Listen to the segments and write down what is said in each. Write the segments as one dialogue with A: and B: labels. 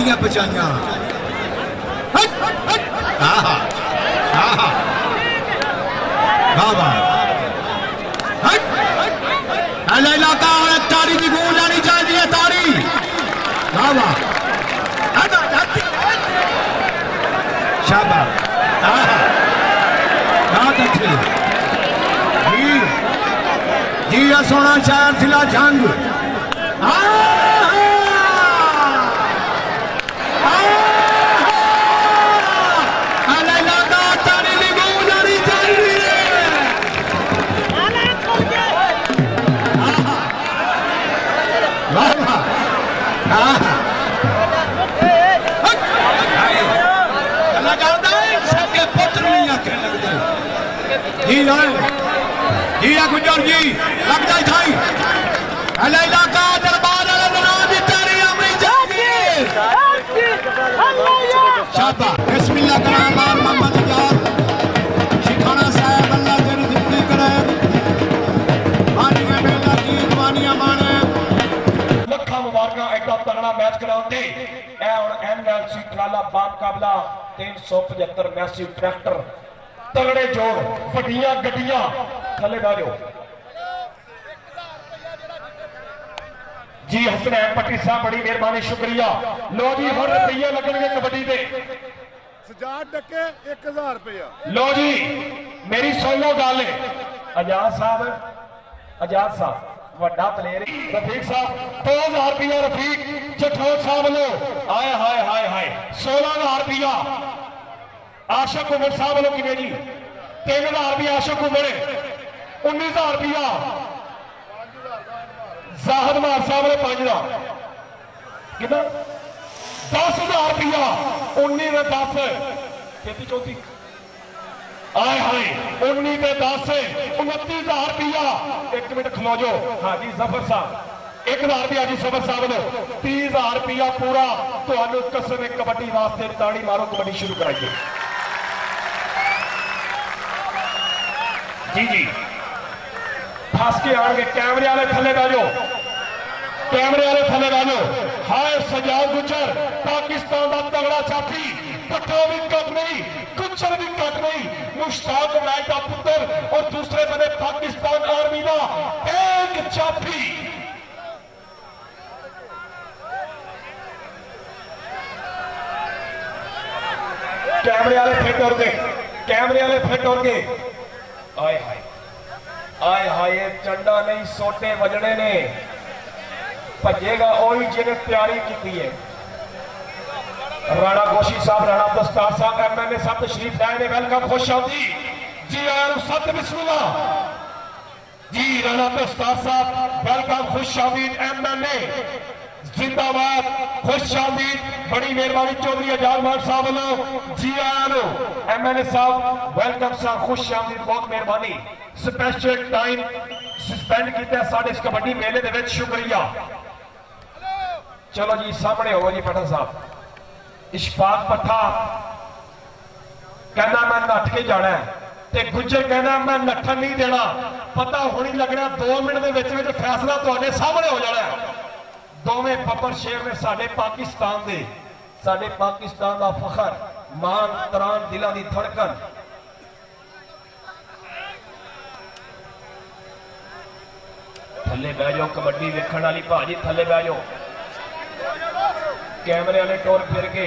A: गड्डियां पचाइया इलाका तारी की गूंज आनी चाहिए तारी शाबाश जी सोना शायर थिला जंग गुजर जी लगता ही था इलाका दरबार बिस्मिल्लाह कराम मोहम्मद आजाद शिखाना साहब अल्लाह तेरी जिंदगी करे मानिया मेला की मानिया माने लखा मुबारक एडा तगड़ा मैच कराउंदे ए हुन एमएलसी ट्राला बाप काबला 375 मैसी ट्रैक्टर तगड़े जोड़ वड्डियां गड्डियां थले बैठो जी हसनैन पट्टी साहब बड़ी मेहरबानी शुक्रिया लो जी हर रुपये लगने कबड्डी दे सजाद डके 1000 रुपया लो जी मेरी सुन लो गल आजाद साहब वड्डा प्लेयर रफीक साहब 2000 रुपया रफीक जठौर साहब लो आए हाय हाय हाय 16000 रुपया आशक उमर साहब लो किने जी 3000 रुपया आशक उमर 19000 रुपया जाहिद मार साहब ने 5000 कितना 10000 रुपया 19 में 10 खेती चौथी आए हाय 19 में 10 29,000 रुपया 1 मिनट खलो जो हाँ जी जफर साहब 1000 रुपया जी सबर साहब ने 30,000 रुपया पूरा तो कसम कबड्डी वास्ते ताड़ी मारो कबड्डी शुरू कराइए जी जी फस के आएंगे कैमरे वाले थले बैठो कैमरे वाले थले बैठो हाय सजाद गुजर पाकिस्तान का तगड़ा साथी पट्टा भी कट नहीं गुजर भी कट नहीं मुश्ताक नायक का पुत्र और दूसरे बने पाकिस्तान आर्मी का एक चापी कैमरे वाले फिट हो गए कैमरे वाले फिट हो गए आए हाय आए हाय चंडा नहीं सोटे वजने ने भजेगा वही जिन्हें तैयारी की है राणा गोशी साहब राणा दस्तार साहब एमएलए साहब तशरीफ लाए ने वेलकम खुश आमदी जी आया सत बिस्मिल्लाह जी राणा दस्तार साहब वेलकम खुश आमदीद एमएलए जिंदाबाद खुश आमदीद बड़ी मेहरबानी चौधरी आजाद मान साहब लो जी आया एमएलए साहब वेलकम साहब खुश आमदीद बहुत मेहरबानी स्पेशल टाइम सस्पेंड किया साढ़े इस कबड्डी मेले दे विच शुक्रिया चलो जी सामने हो जी पठा साहब इशफाक पठा कहना मैं नठ के जाना है ते गुजर कहना मैं नठन नहीं देना पता होनी लगना 2 मिनट के विच फैसला तुहाडे सामने हो जाना है दोवें बब्बर शेर ने साडे पाकिस्तान का फखर मान तरान दिलों की धड़कन थले बह जाओ कबड्डी वेखण वाली भाजी थले बह जाओ कैमरे वाले टोर फिर के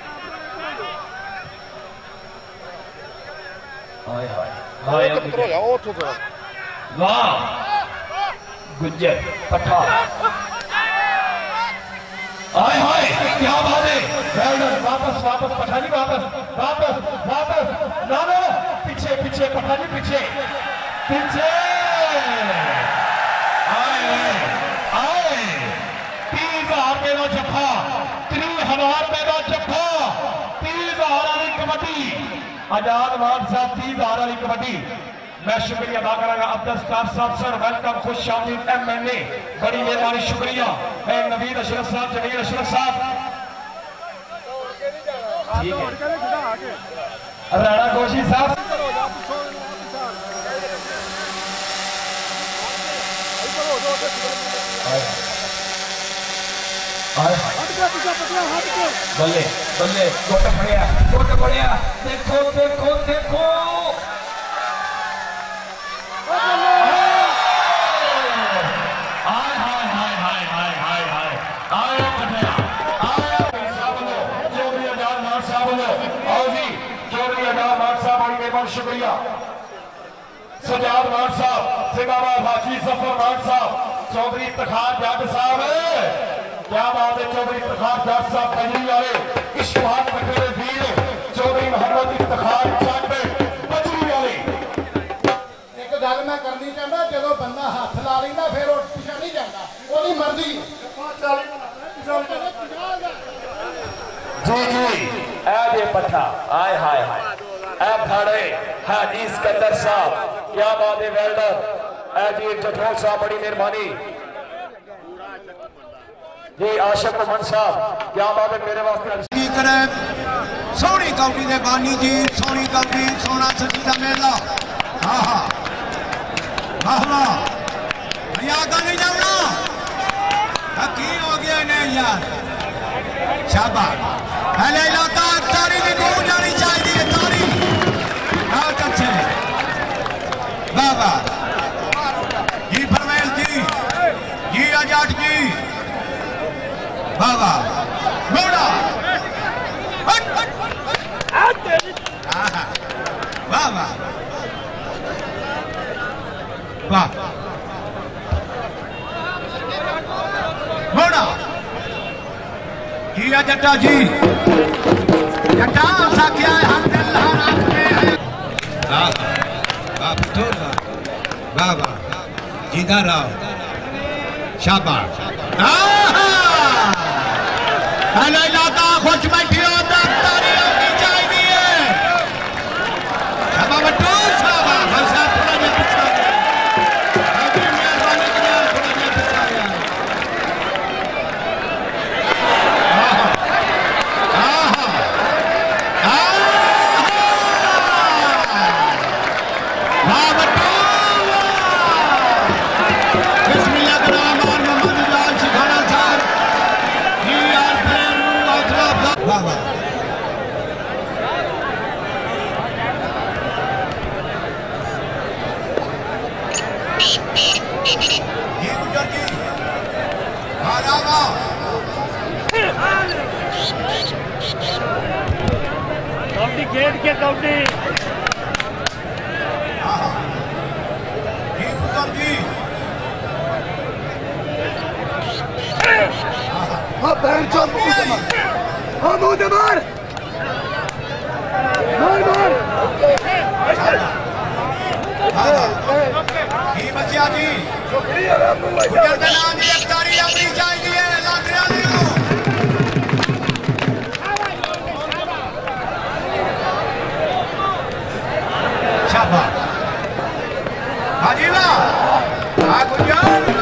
A: वाह गुज्जर पठा आए हाय क्या बात है वापस वापस पठा जी वापस वापस वापस ना पीछे पीछे पठा जी पीछे पीछे आए 30,000 रुपए का जफा 30,000 रुपए का जफा 30,000 वाली कबड्डी आजाद मान साहब 30,000 वाली कबड्डी मैं शुक्रिया अदा करांगा अब्दुल सत्तार साहब सर वेलकम खुश आमदीद एमएनए बड़ी मेहरबानी शुक्रिया है नवीद अशरफ साहब जमीर अशरफ साहब ठीक है राणा गोशी साहब आए बल्ले बल्ले गोट पड़िया देखो देखो देखो शुक्रिया सजाद मान साहब से बाबा हाजी सफर मान साहब चौधरी इफ्तिखार जट साहब क्या बात है चौधरी इफ्तिखार जट साहब बजरी वाले इश्कहार बखेरे वीर चौधरी मोहम्मद इफ्तिखार जट बजरी वाले
B: एक गल मैं करनी चाहता जो बंदा हाथ ला लेंदा फिर उठ पिछा नहीं जाता ओदी मर्जी
A: जी जी ए पट्ठा आए हाय हाय खड़े हाजी सिकंदर साहब क्या बात है वेल्डर जी जठोल साहब बड़ी मेहरबानी जी आशिक अमन साहब क्या बात है मेरे वास्ते
C: सोहनी कौटी दे बानी जी सोहनी कौटी सोना सची का मेला हाँ हाँ वाह वाह मर्यादा नहीं जाना हकीम हो गया नहीं यार शाबाश पहले इलाका तारी भी गूंज जानी चाहिए तारी बहुत अच्छे बाबा जी परवेज जी आजाद जी बाबा मोड़ा वाह वाह वाह मोड़ा जी जट्टा जी जट्टा सा क्या है हम दिल रात में है वाह पुत्र वाह वाह जीदा रहो शाबाश पहले इलाका खुश बैठी हो तारी होनी चाहिए शाबाश बट्टू शाबाश थोड़ा जिहा पिछा गया मेहरबानी थोड़ा जिहा पिछा गया
D: गेट के कौटी बचिया जी गिरफ्तारी अपनी चाहिए शाबाश हाजी वाह